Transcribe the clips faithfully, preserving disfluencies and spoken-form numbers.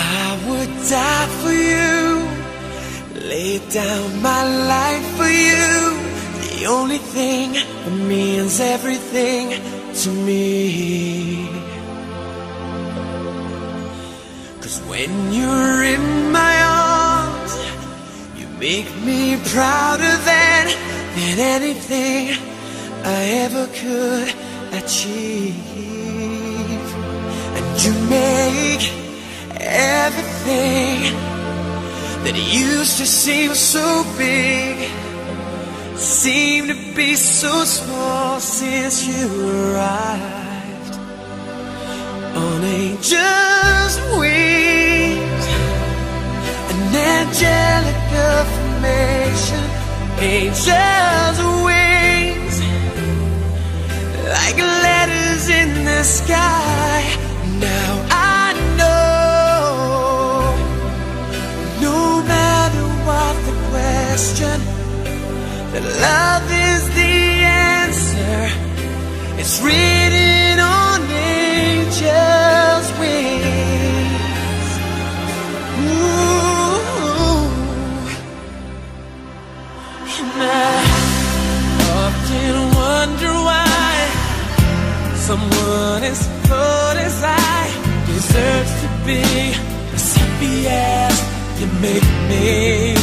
I would die for you, lay down my life for you. The only thing that means everything to me. 'Cause when you're in my arms, you make me prouder than, than anything I ever could achieve. And you make everything that used to seem so big seem to be so small since you arrived on angels' wings. An angelical formation, angels' wings, like letters in the sky. Now I know, no matter what the question, that love is the answer. It's written on angels' wings. Ooh. And I often wonder why someone as cold as I deserves to be as happy as you make me.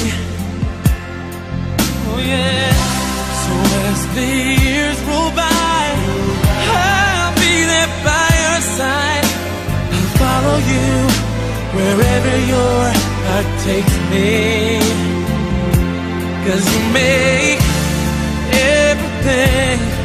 Oh yeah. So as the years roll by, I'll be there by your side. I'll follow you wherever your heart takes me. 'Cause you make everything